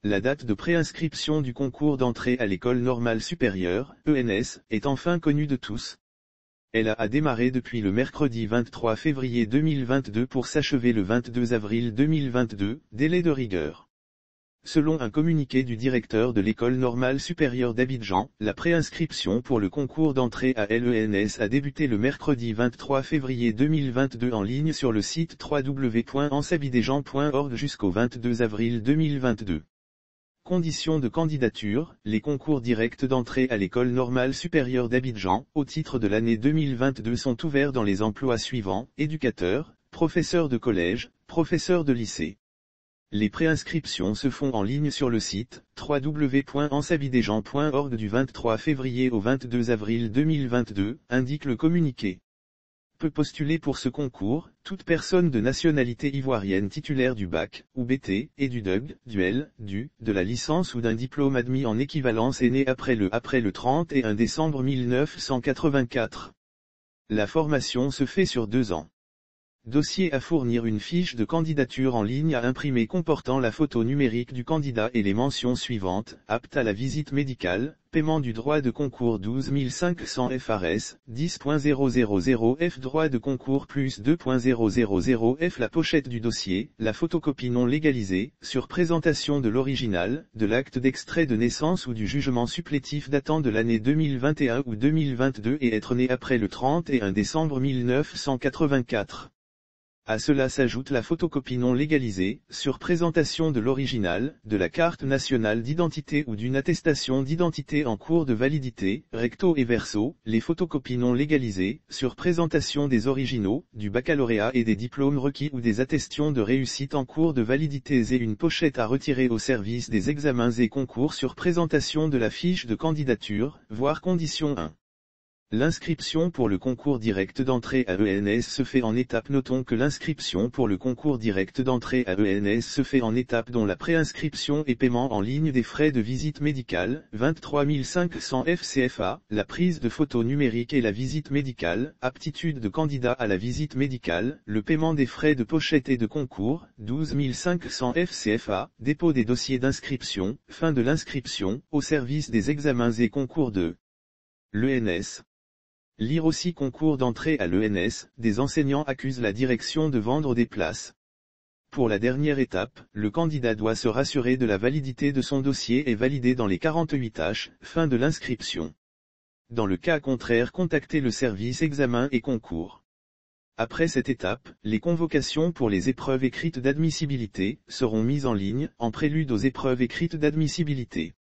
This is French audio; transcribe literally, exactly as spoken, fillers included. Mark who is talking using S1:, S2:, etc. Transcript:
S1: La date de préinscription du concours d'entrée à l'école normale supérieure, E N S, est enfin connue de tous. Elle a démarré depuis le mercredi vingt-trois février deux mille vingt-deux pour s'achever le vingt-deux avril deux mille vingt-deux, délai de rigueur. Selon un communiqué du directeur de l'école normale supérieure d'Abidjan, la préinscription pour le concours d'entrée à l'E N S a débuté le mercredi vingt-trois février deux mille vingt-deux en ligne sur le site w w w point ansabidjan point org jusqu'au vingt-deux avril deux mille vingt-deux. Conditions de candidature, les concours directs d'entrée à l'école normale supérieure d'Abidjan, au titre de l'année deux mille vingt-deux sont ouverts dans les emplois suivants, éducateurs, professeurs de collège, professeurs de lycée. Les préinscriptions se font en ligne sur le site w w w point ansabidjan point org du vingt-trois février au vingt-deux avril deux mille vingt-deux, indique le communiqué. Peut postuler pour ce concours, toute personne de nationalité ivoirienne titulaire du bac, ou B T, et du D U G, du L, du, de la licence ou d'un diplôme admis en équivalence et né après le après le trente et un décembre mille neuf cent quatre-vingt-quatre. La formation se fait sur deux ans. Dossier à fournir: une fiche de candidature en ligne à imprimer comportant la photo numérique du candidat et les mentions suivantes: apte à la visite médicale, paiement du droit de concours douze mille cinq cents F R S, dix point zéro zéro zéro F droit de concours plus deux point zéro zéro zéro F la pochette du dossier, la photocopie non légalisée, sur présentation de l'original, de l'acte d'extrait de naissance ou du jugement supplétif datant de l'année deux mille vingt et un ou deux mille vingt-deux et être né après le trente et un décembre mille neuf cent quatre-vingt-quatre. À cela s'ajoute la photocopie non légalisée, sur présentation de l'original, de la carte nationale d'identité ou d'une attestation d'identité en cours de validité, recto et verso, les photocopies non légalisées, sur présentation des originaux, du baccalauréat et des diplômes requis ou des attestations de réussite en cours de validité et une pochette à retirer au service des examens et concours sur présentation de la fiche de candidature, voire condition un. L'inscription pour le concours direct d'entrée à E N S se fait en étapes. Notons que l'inscription pour le concours direct d'entrée à E N S se fait en étapes dont la préinscription et paiement en ligne des frais de visite médicale, vingt-trois mille cinq cents F C F A, la prise de photos numériques et la visite médicale, aptitude de candidat à la visite médicale, le paiement des frais de pochette et de concours, douze mille cinq cents F C F A, dépôt des dossiers d'inscription, fin de l'inscription, au service des examens et concours de l'E N S. Lire aussi: concours d'entrée à l'E N S, des enseignants accusent la direction de vendre des places. Pour la dernière étape, le candidat doit se rassurer de la validité de son dossier et valider dans les quarante-huit tâches, fin de l'inscription. Dans le cas contraire, contactez le service examen et concours. Après cette étape, les convocations pour les épreuves écrites d'admissibilité seront mises en ligne, en prélude aux épreuves écrites d'admissibilité.